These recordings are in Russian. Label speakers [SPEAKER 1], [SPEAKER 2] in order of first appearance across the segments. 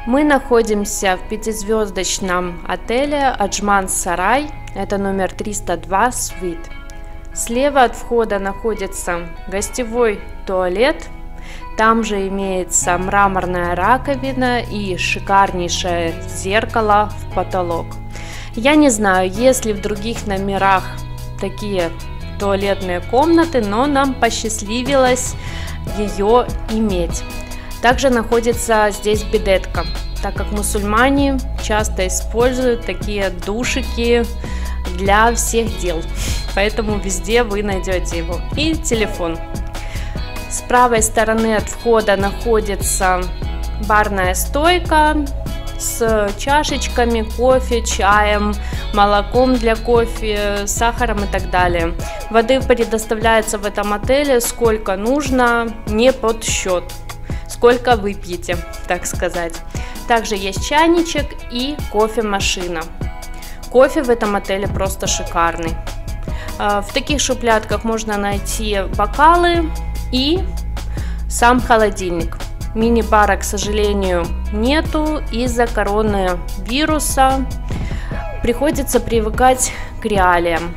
[SPEAKER 1] Мы находимся в пятизвездочном отеле Аджман Сарай, это номер 302 Suite. Слева от входа находится гостевой туалет, там же имеется мраморная раковина и шикарнейшее зеркало в потолок. Я не знаю, есть ли в других номерах такие туалетные комнаты, но нам посчастливилось ее иметь. Также находится здесь бидетка, так как мусульмане часто используют такие душики для всех дел, поэтому везде вы найдете его. И телефон. С правой стороны от входа находится барная стойка с чашечками, кофе, чаем, молоком для кофе, сахаром и так далее. Воды предоставляется в этом отеле сколько нужно, не под счет, сколько выпьете, так сказать. Также есть чайничек и кофемашина. Кофе в этом отеле просто шикарный. В таких шухлядках можно найти бокалы и сам холодильник. Мини-бара, к сожалению, нету из-за коронавируса. Приходится привыкать к реалиям.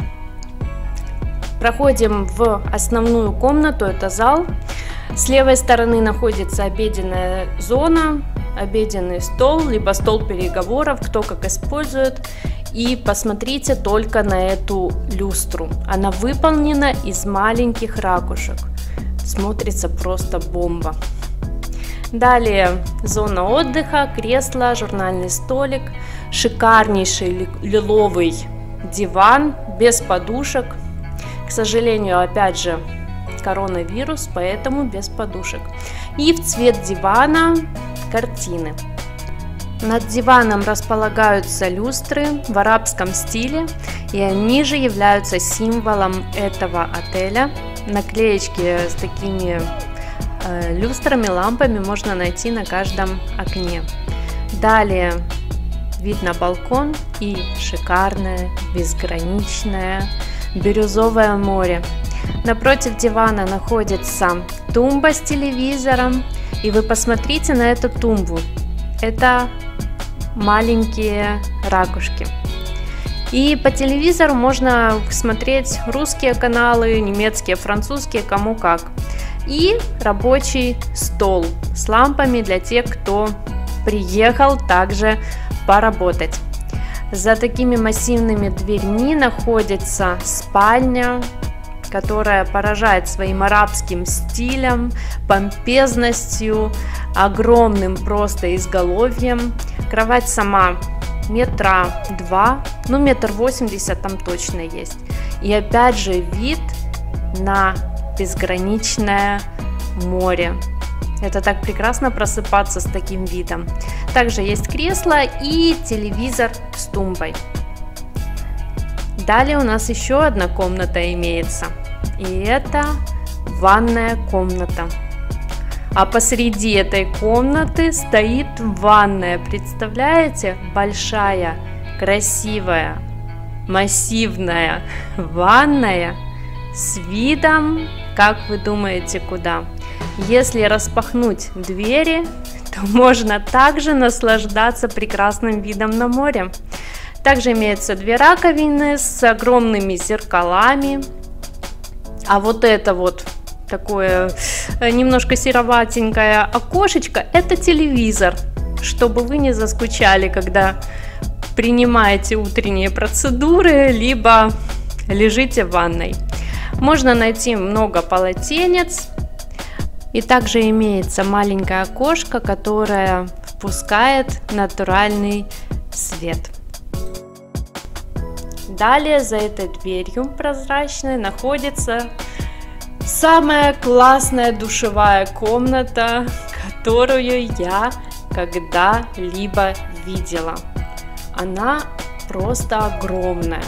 [SPEAKER 1] Проходим в основную комнату, это зал. С левой стороны находится обеденная зона, обеденный стол, либо стол переговоров, кто как использует. И посмотрите только на эту люстру. Она выполнена из маленьких ракушек. Смотрится просто бомба. Далее зона отдыха, кресло, журнальный столик, шикарнейший лиловый диван без подушек. К сожалению, опять же, коронавирус, поэтому без подушек. И в цвет дивана картины. Над диваном располагаются люстры в арабском стиле, и они же являются символом этого отеля. Наклеечки с такими люстрами, лампами можно найти на каждом окне. Далее вид на балкон и шикарное, безграничное бирюзовое море. Напротив дивана находится тумба с телевизором, и вы посмотрите на эту тумбу. Это маленькие ракушки. И по телевизору можно смотреть русские каналы, немецкие, французские, кому как. И рабочий стол с лампами для тех, кто приехал также поработать. За такими массивными дверьми находится спальня, которая поражает своим арабским стилем, помпезностью, огромным просто изголовьем. Кровать сама метра 2, ну 1,80 м там точно есть. И опять же вид на безграничное море. Это так прекрасно просыпаться с таким видом. Также есть кресло и телевизор с тумбой. Далее у нас еще одна комната имеется. И это ванная комната. А посреди этой комнаты стоит ванная. Представляете? Большая, красивая, массивная ванная с видом, как вы думаете, куда? Если распахнуть двери, то можно также наслаждаться прекрасным видом на море. Также имеются две раковины с огромными зеркалами. А вот это вот такое немножко сероватенькое окошечко, это телевизор, чтобы вы не заскучали, когда принимаете утренние процедуры, либо лежите в ванной. Можно найти много полотенец. И также имеется маленькое окошко, которое впускает натуральный свет. Далее за этой дверью прозрачной находится самая классная душевая комната, которую я когда-либо видела. Она просто огромная.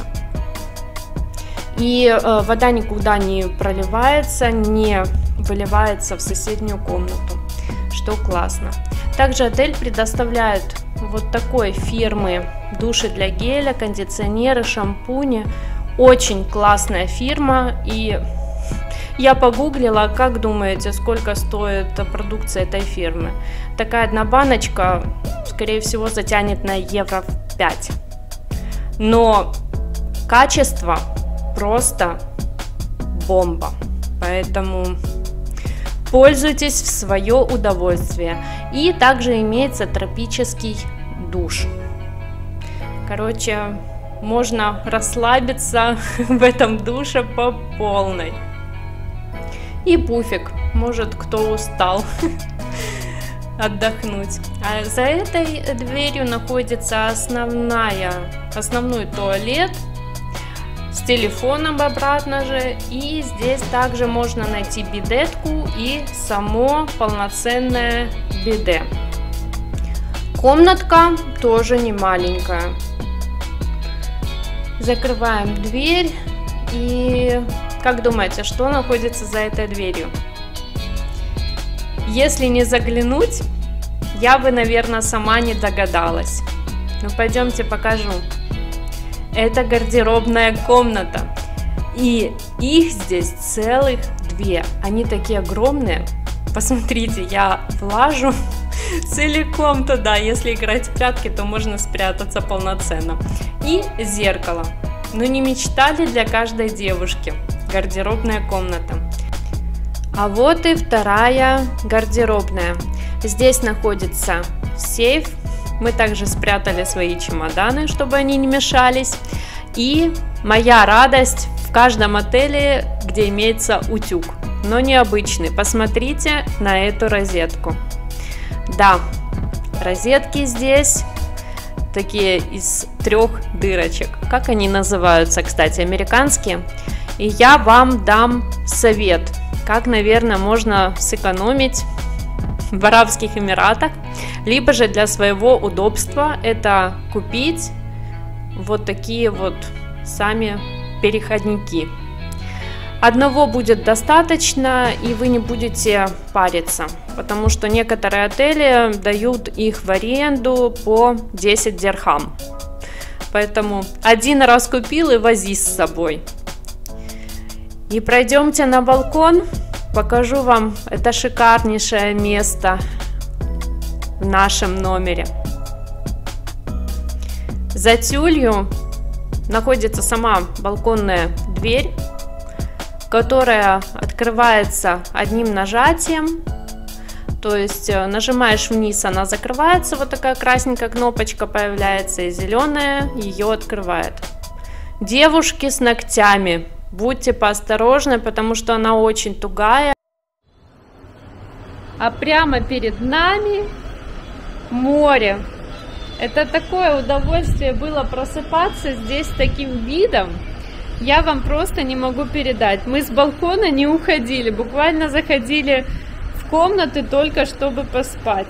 [SPEAKER 1] И вода никуда не проливается, не выливается в соседнюю комнату, что классно. Также отель предоставляет вот такой фирмы души для геля, кондиционеры, шампуни. Очень классная фирма. И я погуглила, как думаете, сколько стоит продукция этой фирмы. Такая одна баночка, скорее всего, затянет на евро 5. Но качество просто бомба. Поэтому пользуйтесь в свое удовольствие. И также имеется тропический душ. Короче, можно расслабиться в этом душе по полной. И пуфик, может, кто устал отдохнуть. А за этой дверью находится основной туалет с телефоном обратно же. И здесь также можно найти бидетку и само полноценное биде. Комнатка тоже не маленькая. Закрываем дверь. И как думаете, что находится за этой дверью? Если не заглянуть, я бы, наверное, сама не догадалась. Ну, пойдемте покажу. Это гардеробная комната. И их здесь целых 2. Они такие огромные. Посмотрите, я влажу целиком туда. Если играть в прятки, то можно спрятаться полноценно. И зеркало. Ну, не мечтали для каждой девушки гардеробная комната. А вот и вторая гардеробная. Здесь находится сейф. Мы также спрятали свои чемоданы, чтобы они не мешались. И моя радость, в каждом отеле, где имеется утюг, но необычный. Посмотрите на эту розетку. Да, розетки здесь такие из 3 дырочек. Как они называются, кстати, американские? И я вам дам совет, как, наверное, можно сэкономить в Арабских Эмиратах, либо же для своего удобства это купить вот такие вот сами переходники. Одного будет достаточно, и вы не будете париться, потому что некоторые отели дают их в аренду по 10 дирхам. Поэтому один раз купил и вози с собой. И пройдемте на балкон, покажу вам это шикарнейшее место в нашем номере. За тюлью находится сама балконная дверь, которая открывается одним нажатием. То есть нажимаешь вниз, она закрывается, вот такая красненькая кнопочка появляется, и зеленая ее открывает. Девушки с ногтями, будьте поосторожны, потому что она очень тугая. А прямо перед нами море. Это такое удовольствие было просыпаться здесь с таким видом. Я вам просто не могу передать. Мы с балкона не уходили, буквально заходили в комнаты только чтобы поспать.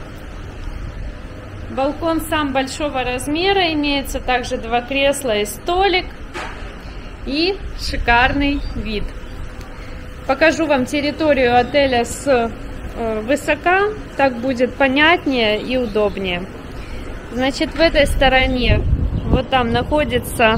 [SPEAKER 1] Балкон сам большого размера, имеется также 2 кресла и столик. И шикарный вид. Покажу вам территорию отеля с высока, так будет понятнее и удобнее. Значит, в этой стороне, вот там находится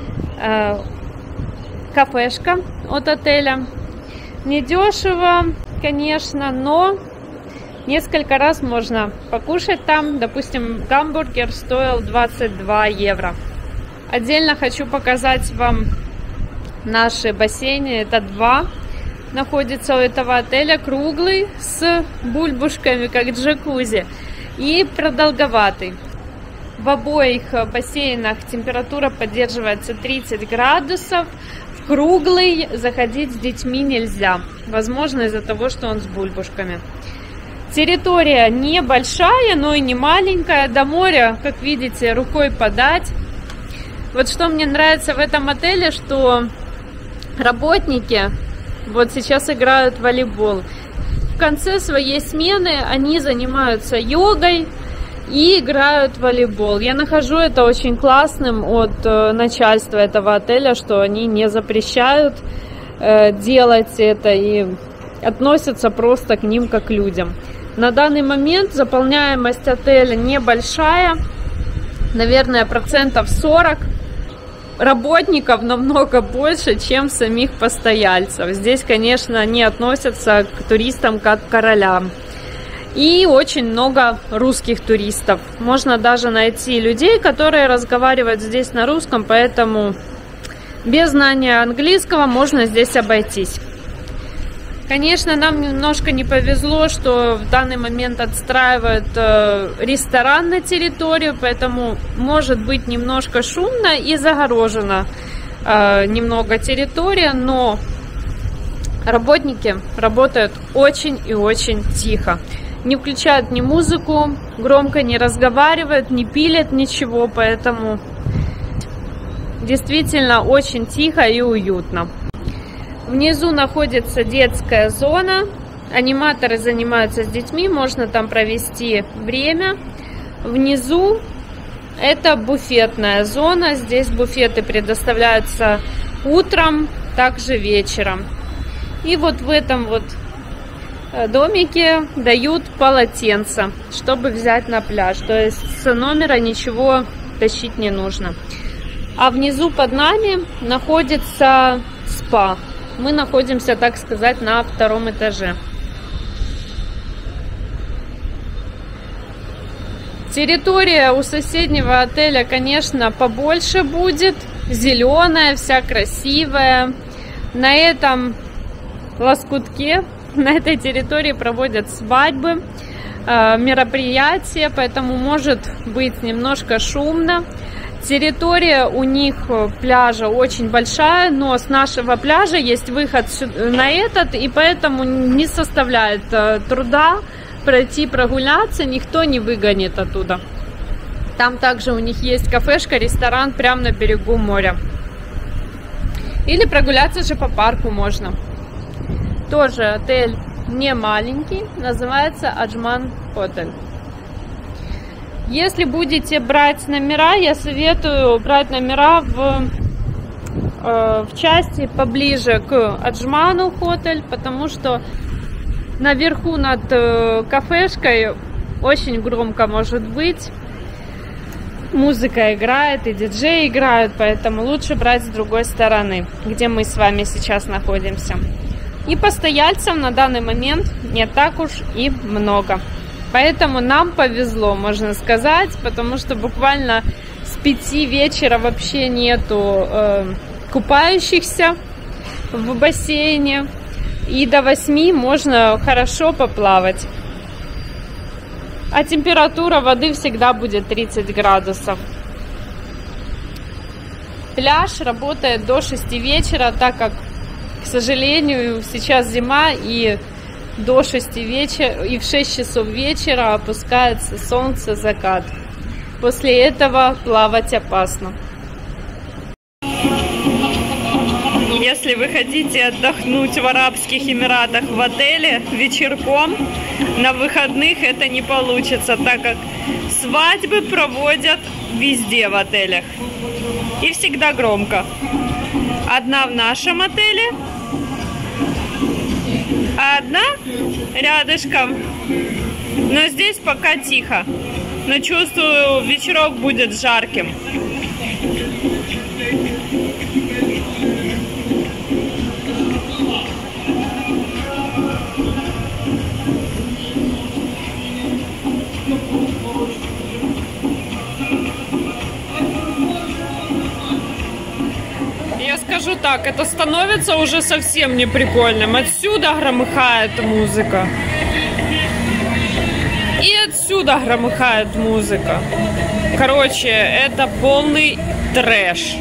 [SPEAKER 1] кафешка от отеля. Недешево, конечно, но несколько раз можно покушать там. Допустим, гамбургер стоил 22 евро. Отдельно хочу показать вам наши бассейны. Это 2 находится у этого отеля. Круглый с бульбушками, как джакузи, и продолговатый. В обоих бассейнах температура поддерживается 30 градусов. В круглый заходить с детьми нельзя. Возможно, из-за того, что он с бульбушками. Территория небольшая, но и не маленькая. До моря, как видите, рукой подать. Вот что мне нравится в этом отеле, что работники вот сейчас играют в волейбол. В конце своей смены они занимаются йогой и играют в волейбол. Я нахожу это очень классным от начальства этого отеля, что они не запрещают делать это и относятся просто к ним как к людям. На данный момент заполняемость отеля небольшая, наверное, 40%. Работников намного больше, чем самих постояльцев. Здесь, конечно, они относятся к туристам как к королям. И очень много русских туристов. Можно даже найти людей, которые разговаривают здесь на русском, поэтому без знания английского можно здесь обойтись. Конечно, нам немножко не повезло, что в данный момент отстраивают ресторан на территорию, поэтому может быть немножко шумно и загорожена немного территория, но работники работают очень и очень тихо. Не включают ни музыку, громко не разговаривают, не пилят ничего, поэтому действительно очень тихо и уютно. Внизу находится детская зона, аниматоры занимаются с детьми, можно там провести время. Внизу это буфетная зона, здесь буфеты предоставляются утром, также вечером. И вот в этом вот домике дают полотенца, чтобы взять на пляж, то есть с номера ничего тащить не нужно. А внизу под нами находится спа. Мы находимся, так сказать, на втором этаже. Территория у соседнего отеля, конечно, побольше будет. Зеленая, вся красивая. На этом лоскутке, на этой территории проводят свадьбы, мероприятия, поэтому может быть немножко шумно. Территория у них пляжа очень большая, но с нашего пляжа есть выход на этот, и поэтому не составляет труда пройти прогуляться, никто не выгонит оттуда. Там также у них есть кафешка, ресторан прямо на берегу моря. Или прогуляться же по парку можно. Тоже отель не маленький, называется Аджман Хотель. Если будете брать номера, я советую брать номера в части поближе к Аджману Хотель, потому что наверху над кафешкой очень громко может быть. Музыка играет и диджеи играют, поэтому лучше брать с другой стороны, где мы с вами сейчас находимся. И постояльцев на данный момент не так уж и много. Поэтому нам повезло, можно сказать, потому что буквально с 5 вечера вообще нету купающихся в бассейне. И до 8 можно хорошо поплавать. А температура воды всегда будет 30 градусов. Пляж работает до 6 вечера, так как, к сожалению, сейчас зима и до 6 вечера, и в 6 часов вечера опускается солнце, закат. После этого плавать опасно. Если вы хотите отдохнуть в Арабских Эмиратах в отеле вечерком, на выходных это не получится, так как свадьбы проводят везде в отелях. И всегда громко. Одна в нашем отеле, а одна рядышком. Но здесь пока тихо. Но чувствую, вечерок будет жарким. Я скажу так, это становится уже совсем неприкольным. Отсюда громыхает музыка. И отсюда громыхает музыка. Короче, это полный трэш.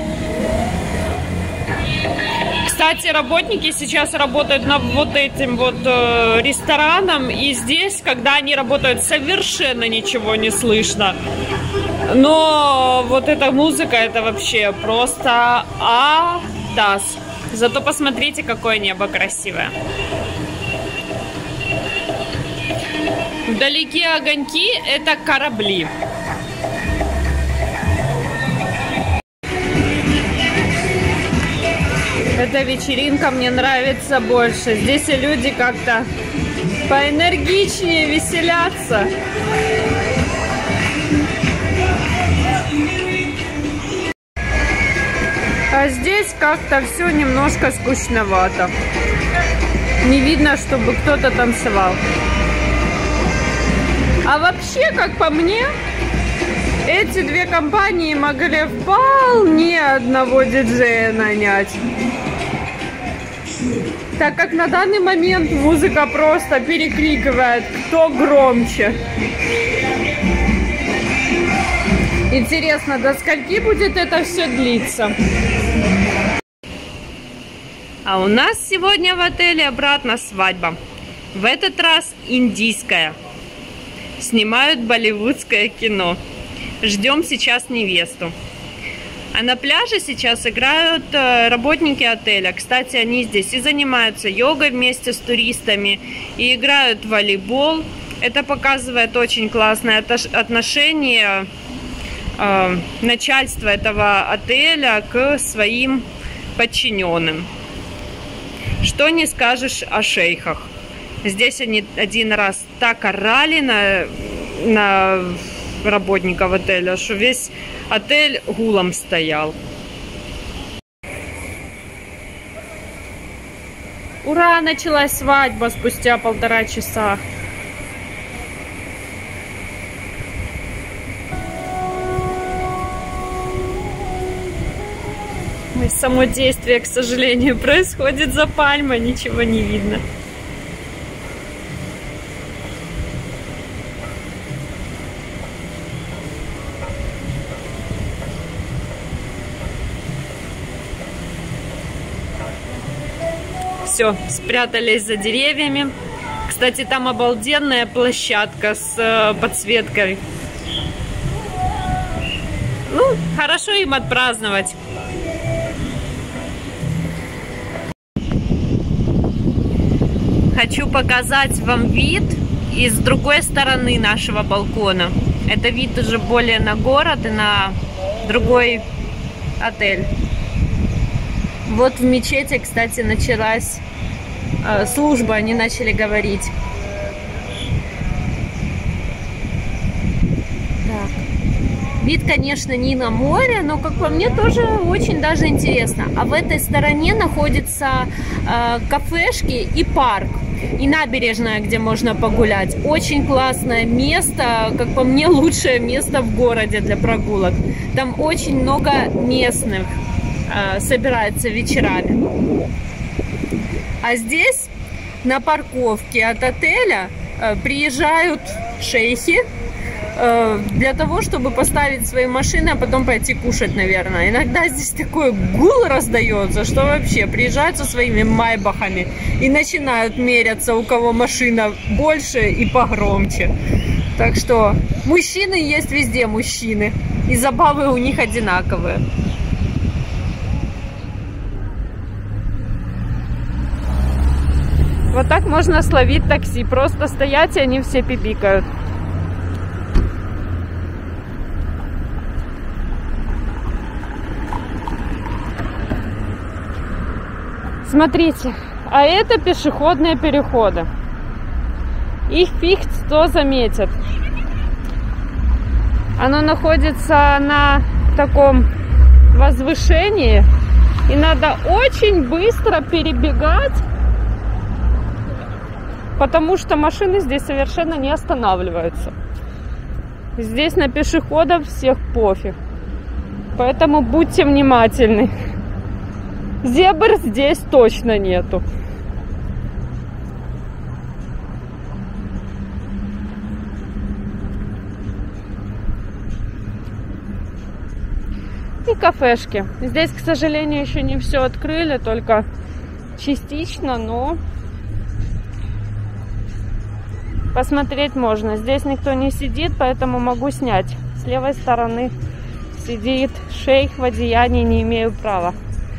[SPEAKER 1] Кстати, работники сейчас работают над вот этим вот рестораном. И здесь, когда они работают, совершенно ничего не слышно. Но вот эта музыка, это вообще просто атас. Зато посмотрите, какое небо красивое. Вдалеке огоньки — это корабли. Эта вечеринка мне нравится больше. Здесь и люди как-то поэнергичнее веселятся. А здесь как-то все немножко скучновато. Не видно, чтобы кто-то танцевал. А вообще, как по мне, эти две компании могли вполне одного диджея нанять. Так как на данный момент музыка просто перекрикивает, кто громче. Интересно, до скольки будет это все длиться? А у нас сегодня в отеле обратно свадьба. В этот раз индийская. Снимают болливудское кино. Ждем сейчас невесту. А на пляже сейчас играют работники отеля. Кстати, они здесь и занимаются йогой вместе с туристами, и играют в волейбол. Это показывает очень классное отношение начальства этого отеля к своим подчиненным. Что не скажешь о шейхах. Здесь они один раз так орали на работников отеля, что весь отель гулом стоял. Ура! Началась свадьба спустя 1,5 часа. Само действие, к сожалению, происходит за пальмой, ничего не видно. Все, спрятались за деревьями. Кстати, там обалденная площадка с подсветкой. Ну, хорошо им отпраздновать. Хочу показать вам вид из другой стороны нашего балкона. Это вид уже более на город и на другой отель. Вот в мечети, кстати, началась служба, они начали говорить. Так. Вид, конечно, не на море, но, как по мне, тоже очень даже интересно. А в этой стороне находятся кафешки и парк. И набережная, где можно погулять. Очень классное место, как по мне, лучшее место в городе для прогулок. Там очень много местных собирается вечерами. А здесь на парковке от отеля приезжают шейхи для того, чтобы поставить свои машины, а потом пойти кушать, наверное. Иногда здесь такой гул раздается, что вообще приезжают со своими майбахами и начинают меряться, у кого машина больше и погромче. Так что мужчины есть везде мужчины, и забавы у них одинаковые. Вот так можно словить такси, просто стоять, и они все пипикают. Смотрите, а это пешеходные переходы. Их фиг кто заметит. Оно находится на таком возвышении, и надо очень быстро перебегать, потому что машины здесь совершенно не останавливаются. Здесь на пешеходов всех пофиг. Поэтому будьте внимательны. Зебр здесь точно нету. И кафешки. Здесь, к сожалению, еще не все открыли, только частично, но посмотреть можно. Здесь никто не сидит, поэтому могу снять. С левой стороны сидит шейх в одеянии, не имею права.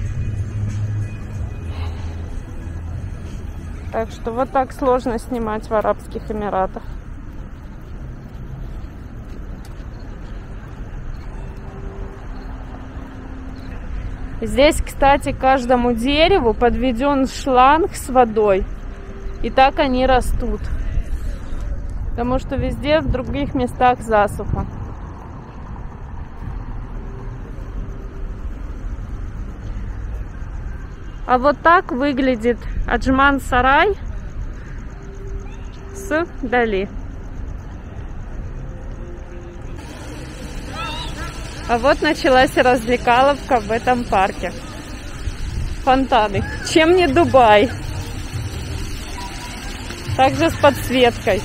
[SPEAKER 1] Так что вот так сложно снимать в Арабских Эмиратах. Здесь, кстати, к каждому дереву подведен шланг с водой. И так они растут. Потому что везде в других местах засуха. А вот так выглядит Аджман-Сарай с Дали. А вот началась развлекаловка в этом парке. Фонтаны. Чем не Дубай? Также с подсветкой.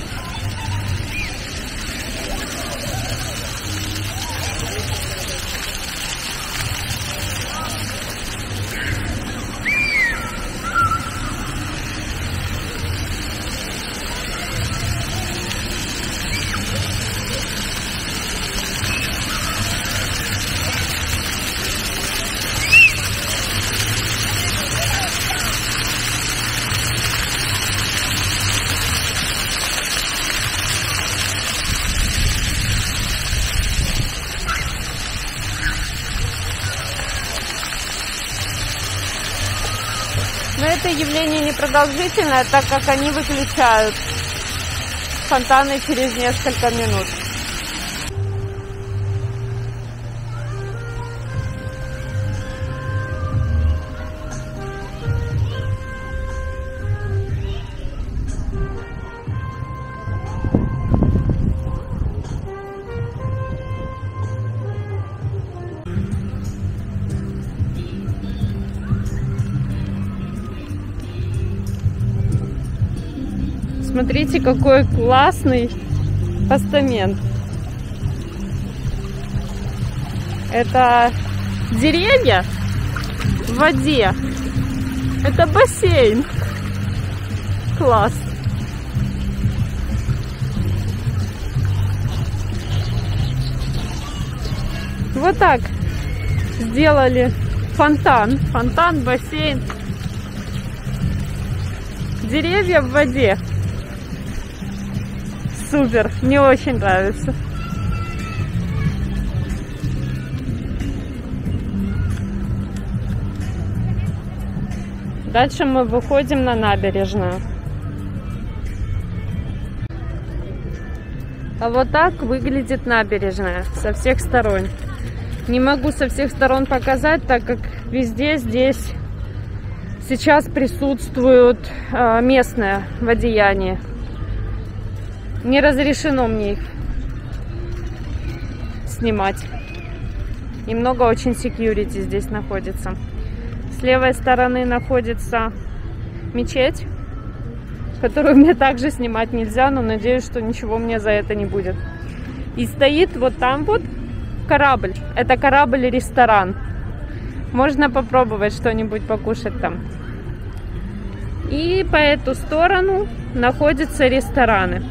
[SPEAKER 1] Но это явление непродолжительное, так как они выключают фонтаны через несколько минут. Смотрите, какой классный постамент. Это деревья в воде. Это бассейн. Класс. Вот так сделали фонтан. Фонтан, бассейн. Деревья в воде. Супер, мне очень нравится. Дальше мы выходим на набережную. А вот так выглядит набережная со всех сторон. Не могу со всех сторон показать, так как везде здесь сейчас присутствует местное водеяние. Не разрешено мне их снимать. И много очень секьюрити здесь находится. С левой стороны находится мечеть, которую мне также снимать нельзя, но надеюсь, что ничего мне за это не будет. И стоит вот там вот корабль. Это корабль-ресторан. Можно попробовать что-нибудь покушать там. И по эту сторону находятся рестораны.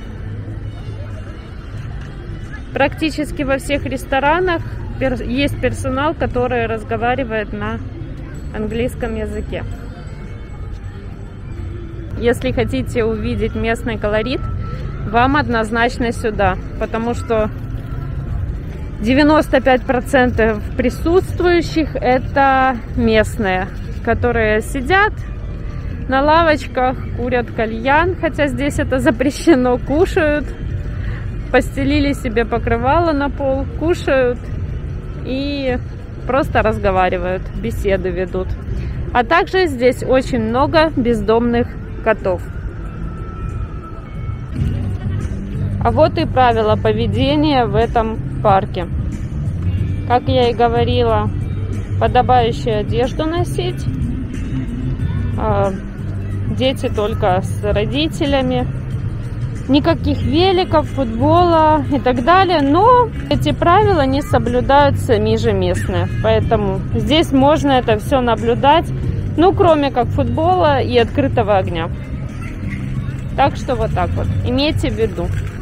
[SPEAKER 1] Практически во всех ресторанах есть персонал, который разговаривает на английском языке. Если хотите увидеть местный колорит, вам однозначно сюда, потому что 95% присутствующих это местные, которые сидят на лавочках, курят кальян, хотя здесь это запрещено, кушают. Постелили себе покрывало на пол, кушают и просто разговаривают, беседы ведут. А также здесь очень много бездомных котов. А вот и правила поведения в этом парке. Как я и говорила, подобающую одежду носить. Дети только с родителями. Никаких великов, футбола и так далее. Но эти правила не соблюдают сами же местные. Поэтому здесь можно это все наблюдать. Ну, кроме как футбола и открытого огня. Так что вот так вот. Имейте в виду.